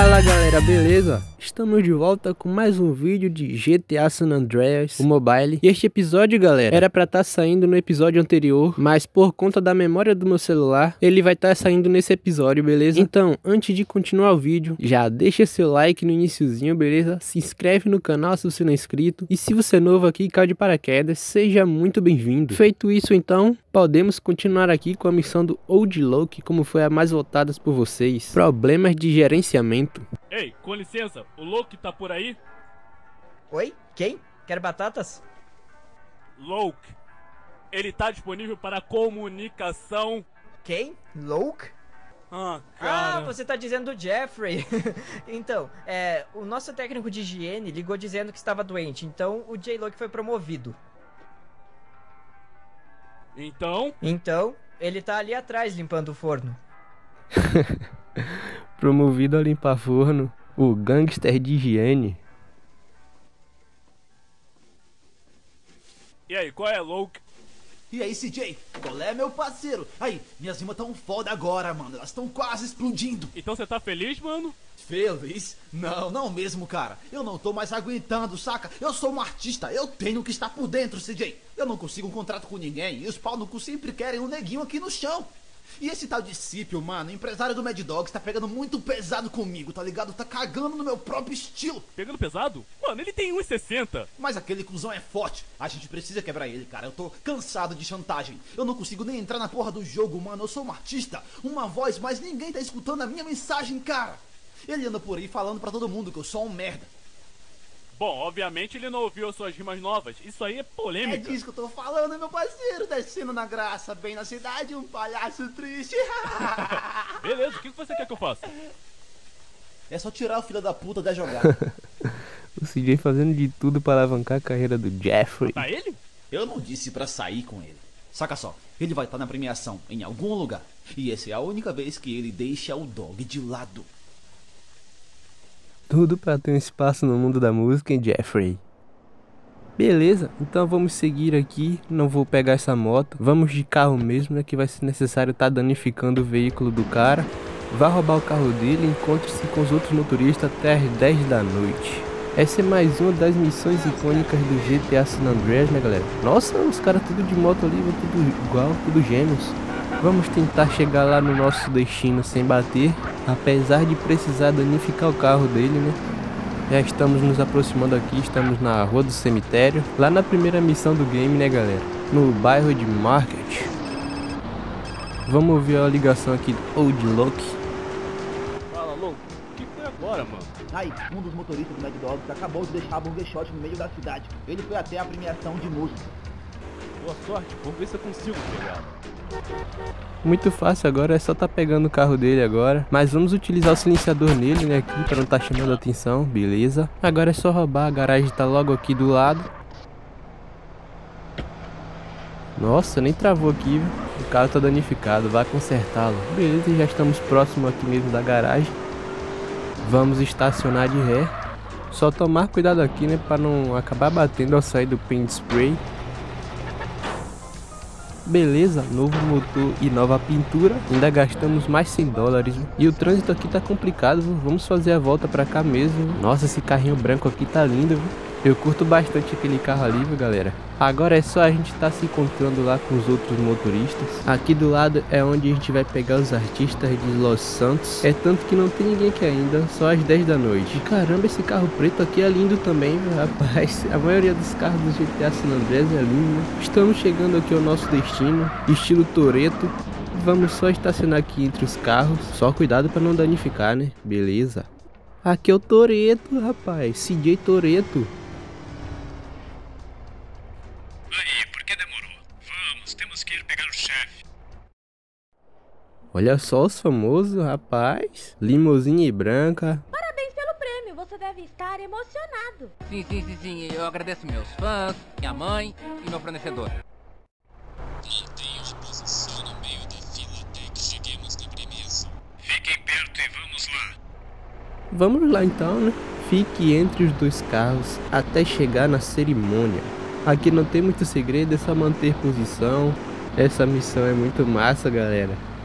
Fala galera, beleza? Estamos de volta com mais um vídeo de GTA San Andreas, o mobile. E este episódio, galera, era pra estar saindo no episódio anterior, mas por conta da memória do meu celular, ele vai estar saindo nesse episódio, beleza? Então, antes de continuar o vídeo, já deixa seu like no iniciozinho, beleza? Se inscreve no canal se você não é inscrito. E se você é novo aqui e caiu de paraquedas, seja muito bem-vindo. Feito isso, então, podemos continuar aqui com a missão do Old Loki, como foi a mais votada por vocês. Problemas de gerenciamento. Ei, com licença, o Loki tá por aí? Oi? Quem? Quer batatas? Loki. Ele tá disponível para comunicação. Quem? Loki? Ah, cara. Ah, você tá dizendo do Jeffrey. Então, o nosso técnico de higiene ligou dizendo que estava doente, então o J-Loki foi promovido. Então, ele tá ali atrás limpando o forno. Promovido a limpar forno, o gangster de higiene. E aí, qual é, Loki? E aí, CJ? Qual é, meu parceiro? Aí, minhas rimas tão foda agora, mano. Elas tão quase explodindo. Então você tá feliz, mano? Feliz? Não mesmo, cara. Eu não tô mais aguentando, saca? Eu sou um artista, eu tenho que estar por dentro, CJ. Eu não consigo um contrato com ninguém e os pau no cu sempre querem um neguinho aqui no chão. E esse tal de Scipio, mano, empresário do Mad Dogs, tá pegando muito pesado comigo, tá ligado? Tá cagando no meu próprio estilo. Pegando pesado? Mano, ele tem 1,60. Mas aquele cuzão é forte. A gente precisa quebrar ele, cara. Eu tô cansado de chantagem. Eu não consigo nem entrar na porra do jogo, mano. Eu sou um artista, uma voz, mas ninguém tá escutando a minha mensagem, cara. Ele anda por aí falando pra todo mundo que eu sou um merda. Bom, obviamente ele não ouviu as suas rimas novas. Isso aí é polêmica. É disso que eu tô falando, meu parceiro. Descendo na graça, bem na cidade, um palhaço triste. Beleza, o que você quer que eu faça? É só tirar o filho da puta da jogada. O CJ fazendo de tudo para alavancar a carreira do Jeffrey. Tá ele? Eu não disse pra sair com ele. Saca só, ele vai estar na premiação em algum lugar. E essa é a única vez que ele deixa o dog de lado. Tudo para ter um espaço no mundo da música em Jeffrey. Beleza, então vamos seguir aqui. Não vou pegar essa moto. Vamos de carro mesmo, né? Que vai ser necessário estar danificando o veículo do cara. Vai roubar o carro dele. Encontre-se com os outros motoristas até as 10 da noite. Essa é mais uma das missões icônicas do GTA San Andreas, né, galera? Nossa, os caras tudo de moto ali, tudo igual, tudo gêmeos. Vamos tentar chegar lá no nosso destino sem bater, apesar de precisar danificar o carro dele, né? Já estamos nos aproximando aqui, estamos na Rua do Cemitério, lá na primeira missão do game, né, galera? No bairro de Market. Vamos ouvir a ligação aqui do Old Loki. Fala, Loki. O que foi agora, mano? Aí, um dos motoristas do Mad Dogs acabou de deixar a Burger Shot no meio da cidade. Ele foi até a premiação de música. Boa sorte, vamos ver se eu consigo pegar. Muito fácil agora, é só tá pegando o carro dele agora. Mas vamos utilizar o silenciador nele, né, aqui, pra não tá chamando a atenção, beleza. Agora é só roubar, a garagem tá logo aqui do lado. Nossa, nem travou aqui, viu? O carro tá danificado, vai consertá-lo. Beleza, já estamos próximo aqui mesmo da garagem. Vamos estacionar de ré. Só tomar cuidado aqui, né, pra não acabar batendo ao sair do paint spray. Beleza, novo motor e nova pintura. Ainda gastamos mais 100 dólares. E o trânsito aqui tá complicado, viu? Vamos fazer a volta pra cá mesmo. Nossa, esse carrinho branco aqui tá lindo, viu? Eu curto bastante aquele carro ali, viu, galera? Agora é só a gente tá se encontrando lá com os outros motoristas. Aqui do lado é onde a gente vai pegar os artistas de Los Santos. É tanto que não tem ninguém aqui ainda, só às 10 da noite. E caramba, esse carro preto aqui é lindo também, viu, rapaz? A maioria dos carros do GTA San Andreas é lindo, né? Estamos chegando aqui ao nosso destino, estilo Toretto. Vamos só estacionar aqui entre os carros. Só cuidado para não danificar, né? Beleza. Aqui é o Toretto, rapaz. CJ Toretto. Aí, por que demorou? Vamos, temos que ir pegar o chefe. Olha só os famosos, rapaz. Limousine branca. Parabéns pelo prêmio, você deve estar emocionado. Sim, eu agradeço meus fãs, minha mãe e meu fornecedor. Mantenha a posição no meio da fila até que cheguemos na premiação. Fiquem perto e vamos lá. Vamos lá então, né? Fique entre os dois carros até chegar na cerimônia. Aqui não tem muito segredo, é só manter posição. Essa missão é muito massa, galera.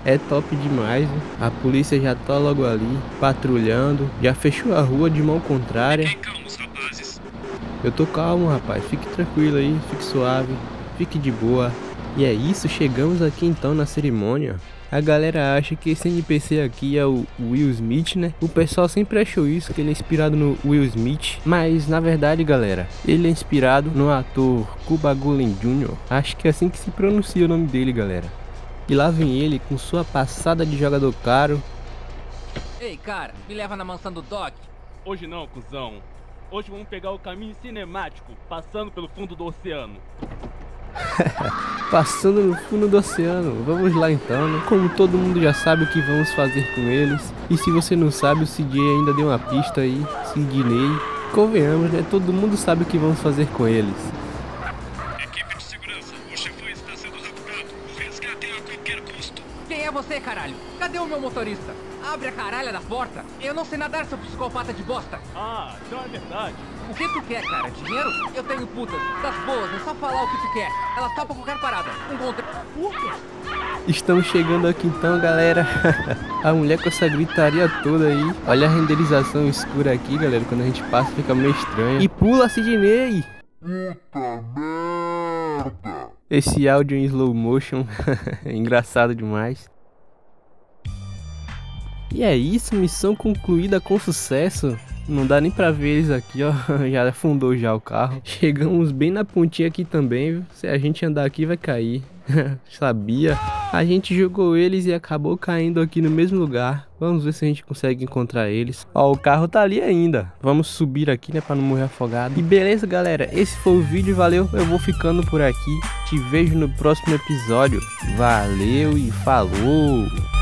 É top demais, né? A polícia já tá logo ali, patrulhando, já fechou a rua de mão contrária. Fiquem calmos, rapazes. Eu tô calmo, rapaz, fique tranquilo aí, fique suave, fique de boa. E é isso, chegamos aqui então na cerimônia. A galera acha que esse NPC aqui é o Will Smith, né? O pessoal sempre achou isso, que ele é inspirado no Will Smith. Mas na verdade, galera, ele é inspirado no ator Cuba Gooding Jr. Acho que é assim que se pronuncia o nome dele, galera. E lá vem ele com sua passada de jogador caro. Ei, cara, me leva na mansão do Doc. Hoje não, cuzão. Hoje vamos pegar o caminho cinemático, passando pelo fundo do oceano. Passando no fundo do oceano. Vamos lá então, né? Como todo mundo já sabe o que vamos fazer com eles. E se você não sabe, o CJ ainda deu uma pista aí. Sidney. Convenhamos, né? Todo mundo sabe o que vamos fazer com eles. Equipe de segurança, o chefão está sendo raptado. Resgatem a qualquer custo. Quem é você, caralho? Cadê o meu motorista? Abre a caralha da porta. Eu não sei nadar, seu psicopata de bosta. Ah, então é verdade. O que tu quer, cara? Dinheiro? Eu tenho putas. Das boas, é só falar o que tu quer. Elas topam qualquer parada. Um contra... Estamos chegando aqui então, galera. A mulher com essa gritaria toda aí. Olha a renderização escura aqui, galera. Quando a gente passa fica meio estranho. E pula, Sidney! Puta merda! Esse áudio em slow motion. Engraçado demais. E é isso, missão concluída com sucesso. Não dá nem pra ver eles aqui, ó. Já afundou já o carro. Chegamos bem na pontinha aqui também, viu? Se a gente andar aqui vai cair. Sabia. A gente jogou eles e acabou caindo aqui no mesmo lugar. Vamos ver se a gente consegue encontrar eles. Ó, o carro tá ali ainda. Vamos subir aqui, né, pra não morrer afogado. E beleza, galera, esse foi o vídeo, valeu. Eu vou ficando por aqui. Te vejo no próximo episódio. Valeu e falou.